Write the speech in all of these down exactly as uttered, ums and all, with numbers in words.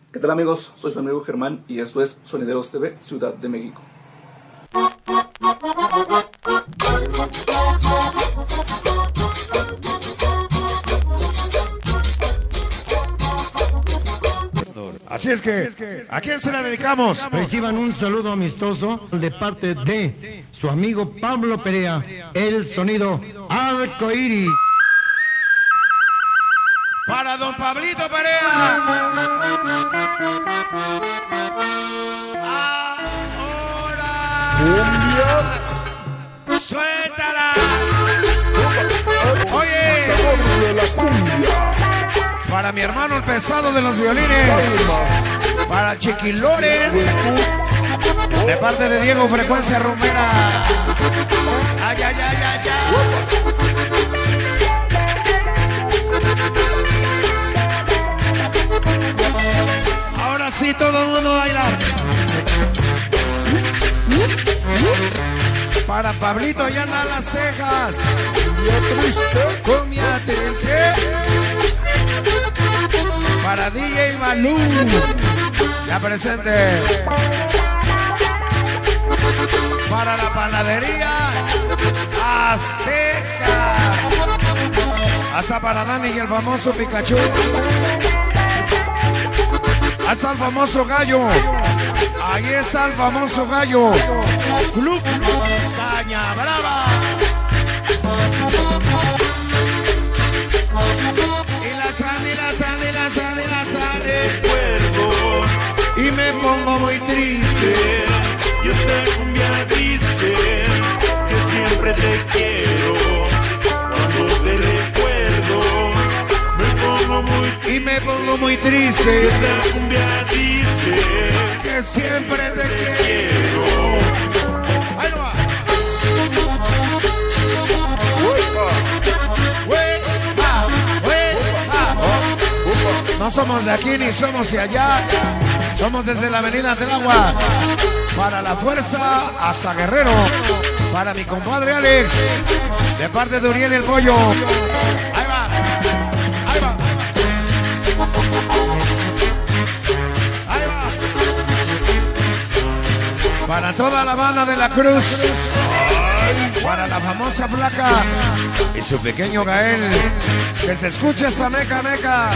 ¿Qué tal amigos? Soy su amigo Germán y esto es Sonideros T V, Ciudad de México. Así es que, ¿a quién se la dedicamos? Reciban un saludo amistoso de parte de su amigo Pablo Perea, el sonido arcoíris. Para don Pablito Perea. Ahora. Suéltala. Oye. Para mi hermano el pesado de los violines. Para Chiquilores. De parte de Diego Frecuencia Rumbera. Ay, ay, ay, ay, ay. Ahora sí, todo el mundo baila. Para Pablito allá en Las Tejas. Cumbia triste. Para D J Balú. Ya presente. Para la panadería Azteca. Hasta para Dani y el famoso Pikachu. Hasta el famoso gallo. Ahí está el famoso gallo. Club Caña Brava. Y la sale, la sale, la sale, la sale. Recuerdo y me pongo muy triste. Y esta cumbia dice que siempre te quiero. Cuando te recuerdo me pongo muy triste. Y me pongo muy triste. Esta cumbia dice que siempre te quiero. Ahí no va. No somos de aquí ni somos de allá. Somos desde la avenida del Agua. Para la fuerza hasta Guerrero. Para mi compadre Alex. De parte de Uriel el Pollo. Ahí va. Ahí va. Ahí va. Para toda la banda de la Cruz. Para la famosa Flaca. Y su pequeño Gael. Que se escuche esa meca meca.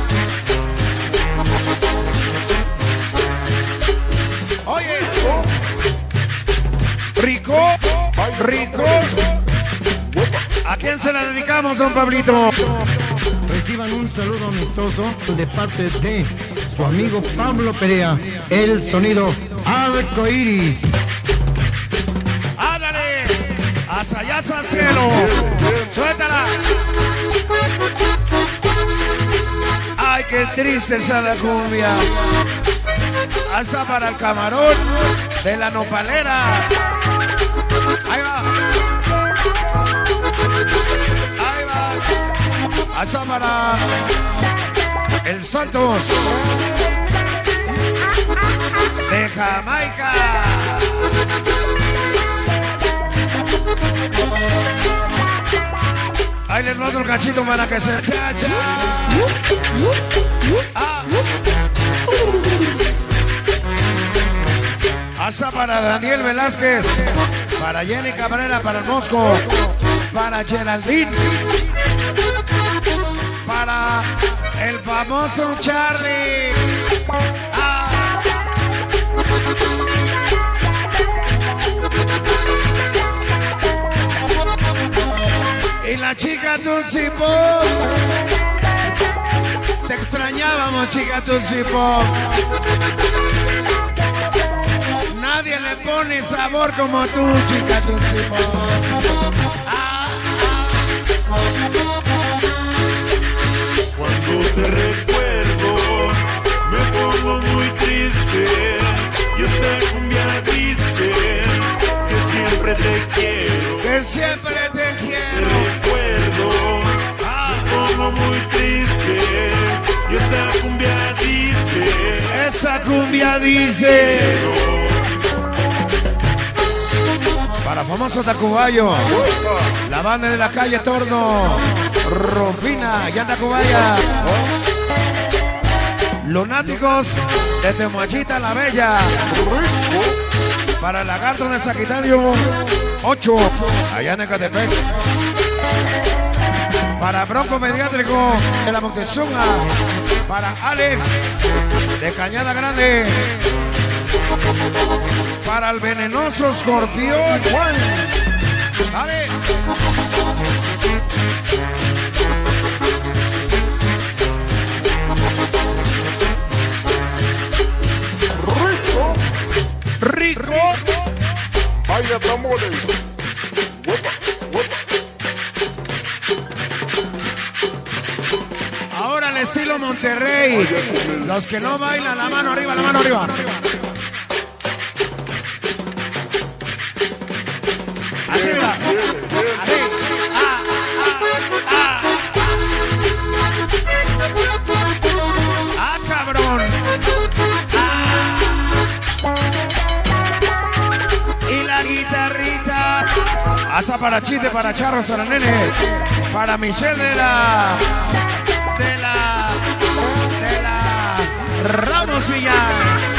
Oye, rico, rico. ¿A quién se la dedicamos, don Pablito? Reciban un saludo amistoso de parte de su amigo Pablo Perea, el sonido arcoíris. ¡Ándale! ¡Hasta allá, hasta el cielo! ¡Suéltala! ¡Ay, qué triste esa la cumbia! Hasta para el camarón de la nopalera. Ahí va. Ahí va. Hasta para el Santos de Jamaica. Ahí les mando un cachito para que se chacha. Ah. Hasta para Daniel Velázquez, para Jenny Cabrera, para el Mosco, para Geraldine, para el famoso Charlie. Ah. Y la chica Tulsi Pop. Te extrañábamos, chica Tulsi Pop. Nadie le pone sabor como tú, chica Tulsi Pop. Ah, ah. Cuando te recuerdo me pongo muy triste. Y esta cumbia dice que siempre te quiero. Que siempre te Te quiero. recuerdo, Ah. me pongo muy triste. Y esta cumbia dice Esa cumbia dice. Para famoso Tacubayo, la banda de la calle Torno, Rufina y Tacubaya. Lunáticos de Temuachita la Bella. Para el Lagarto de Sagitario ocho, allá en Ecatepec. Para Bronco Pediátrico de la Montezuma. Para Alex de Cañada Grande. Para el Venenoso Escorpión. Dale. Rico. Vaya tambores. Huepa, huepa. Ahora el estilo Monterrey. Los que no bailan, la mano arriba, la mano arriba. Así, mira. Así. Ah, ah, ah. Ah, cabrón. Guitarrita. Asa para Chiste, para Charros, para Nene, para Michelle de la de la de la Ramos Villar,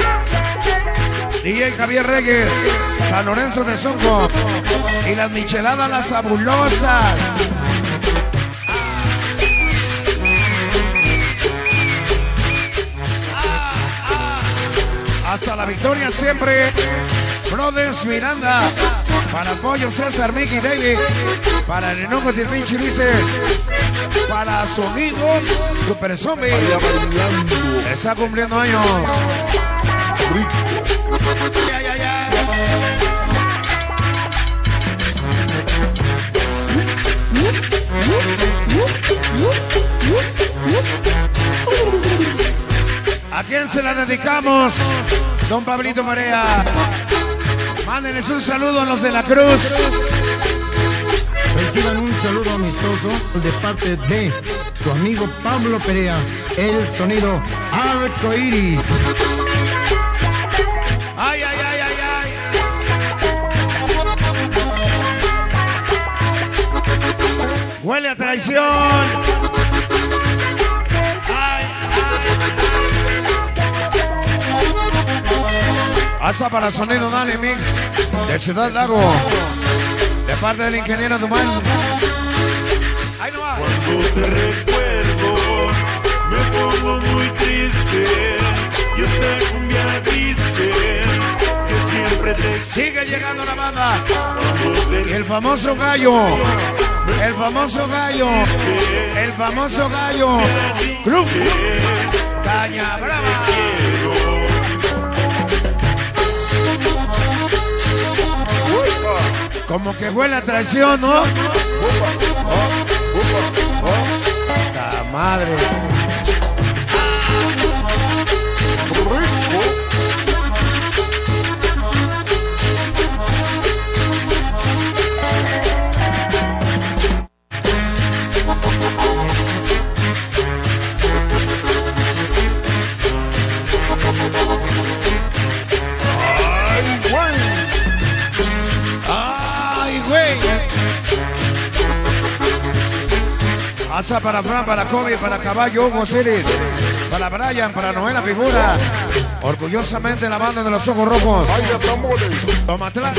D J Javier Reyes, San Lorenzo de Sonco y las micheladas las fabulosas. Ah, ah. Hasta la victoria siempre. Brothers Miranda, para Pollo César, Mickey David, para el Enojo y el Pinche Ulises, para Sonido Super Zombie, está cumpliendo años. Ya, ya, ya. ¿A quién se la dedicamos? Don Pablito Marea. Mándenles un saludo a los de la Cruz. Reciban un saludo amistoso de parte de su amigo Pablo Perea, el sonido arcoíris. Ay, ay, ay, ay, ay. Huele a traición. Ay, ay. Hasta para sonido Dani Mix de Ciudad Lago, de parte del ingeniero Dumán. Ahí no va. Cuando te recuerdo me pongo muy triste y esta cumbia dice que siempre te sigue llegando la banda. Y el famoso gallo, el famoso gallo, el famoso gallo Club Caña Brava. Como que huele a traición, ¿no? ¡La madre! Asa para Fran, para Kobe, para Caballo, Hugo Ceres, para Brian, para Noela Figura. Orgullosamente la banda de los ojos rojos. Tomatlán.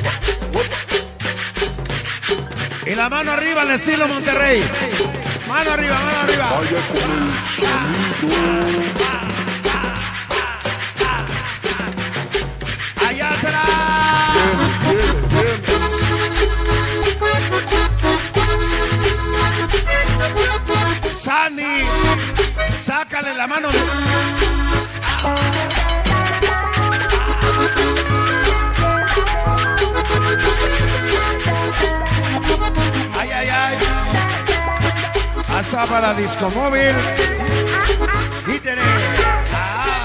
Y la mano arriba al estilo Monterrey. Mano arriba, mano arriba. Allá atrás. Sandy, sácale la mano. Ay, ay, ay. Asa para Disco Móvil. Títere. Ah.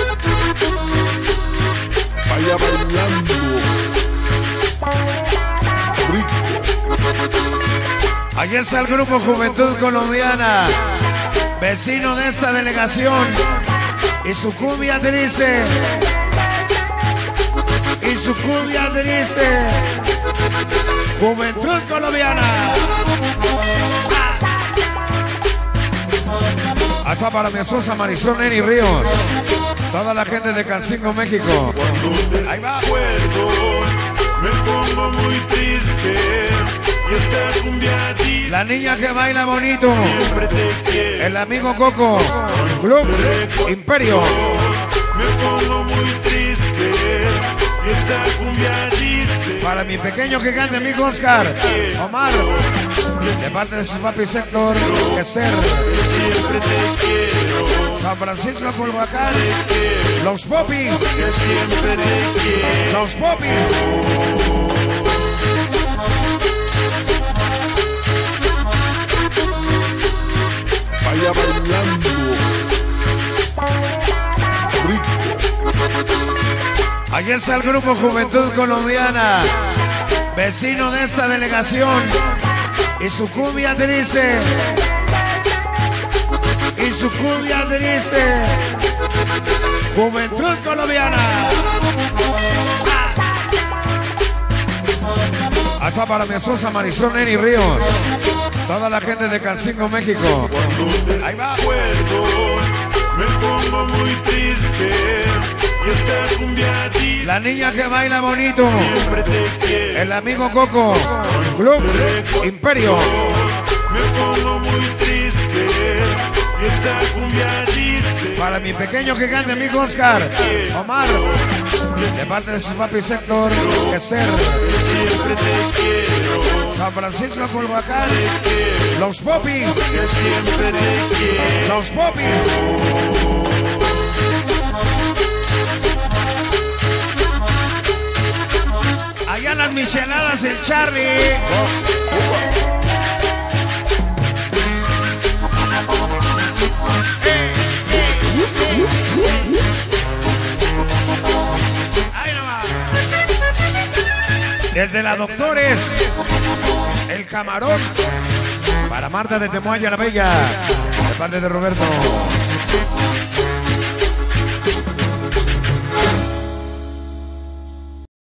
Vaya bailando. Aquí está el grupo Juventud Colombiana, vecino de esta delegación. Y su cumbia triste. Y su cumbia triste. Juventud Colombiana. Hasta para mi esposa Marisol Neni Ríos. Toda la gente de Calcingo, México. Ahí va. Me pongo muy triste. Y esa cumbia triste, La niña que baila bonito. siempre te quiero. El amigo Coco. Club Imperio. Me pongo muy triste. Y esa cumbia triste, Para mi pequeño gigante amigo Oscar. Omar. De parte de su papi Sector. Que ser. siempre te quiero. San Francisco Culhuacán. Los Popis. Que siempre te quiero. Los Popis. Vaya bailando. Rico. Aquí está el grupo Juventud Colombiana, vecino de esta delegación. Y su cumbia triste. Y su cumbia triste. Juventud Colombiana. Hasta para mi esposa Marisol Neni Ríos. Toda la gente de Calcingo, México. Ahí va. Me pongo muy triste. Y esa cumbia triste, La niña que baila bonito. siempre te quiero. El amigo Coco. Club Imperio. Me pongo muy triste. Y esa cumbia triste, Para mi pequeño gigante amigo Oscar. Omar. De parte de su papi Sector. Que ser. siempre te quiero. San Francisco Culhuacán. Los Popis. Que siempre te quiero. Los Popis. Allá las micheladas el Charlie. Ahí nomás. Desde la Doctores, el Camarón. Para Marta de Temoaya la Bella. De parte de Roberto.